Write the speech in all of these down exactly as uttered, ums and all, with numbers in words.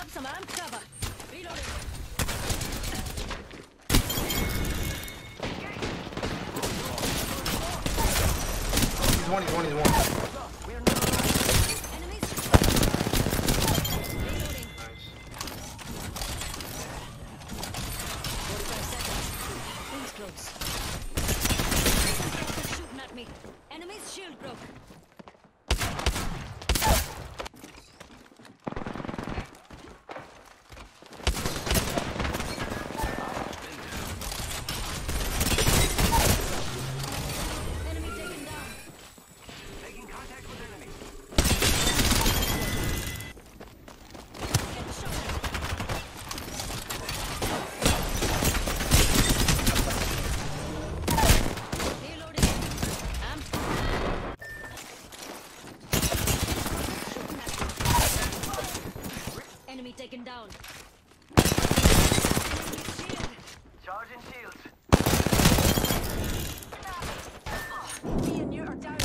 up some armed cover. Reloading. He's one, he's one, he's one. Enemies. Reloading. Nice. forty-five seconds. Things close. They're shooting at me. Enemy's shield broke. Enemy taken down. Making contact with enemy. Getting shot at. Reloading. I'm shooting at me. Enemy taken down. Enemy shield. Charging shields. Me and you are down.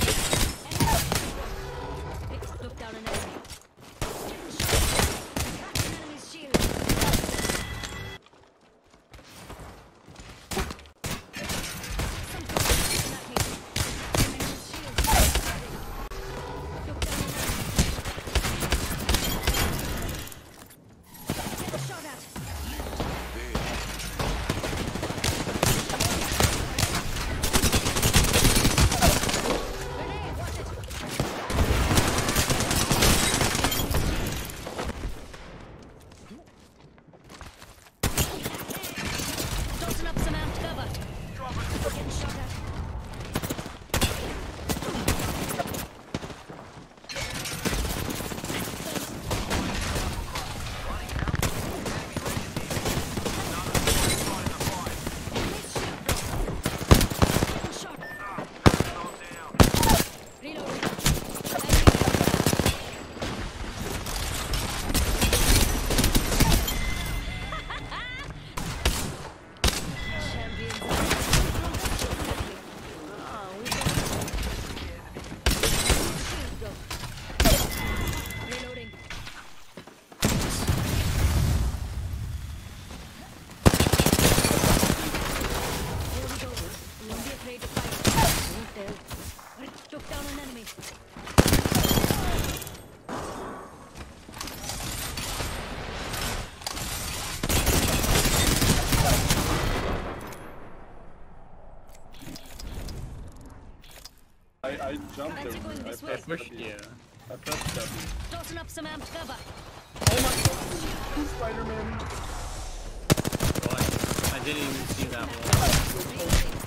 Enemy. Look down an enemy. Getting shot. Attacking enemy's shield. Some guy shooting at me. Enemy's shield. Look down an enemy. Get shot at. Grenade, watch it. Tossing up some amped cover. Getting shot at. Enemy's shield broke. Getting shot. Reloading. Champions. Oh, we got shield broke. Reloading. There we go. We won't be afraid to fight. Won't they? Took down an enemy. I, I jumped Fancy there. going I this way. pressed Push, W. yeah. I pressed W. Tossing up some amped cover. Oh my god! Spider-Man! Oh, I, I didn't even see that one. Reloading.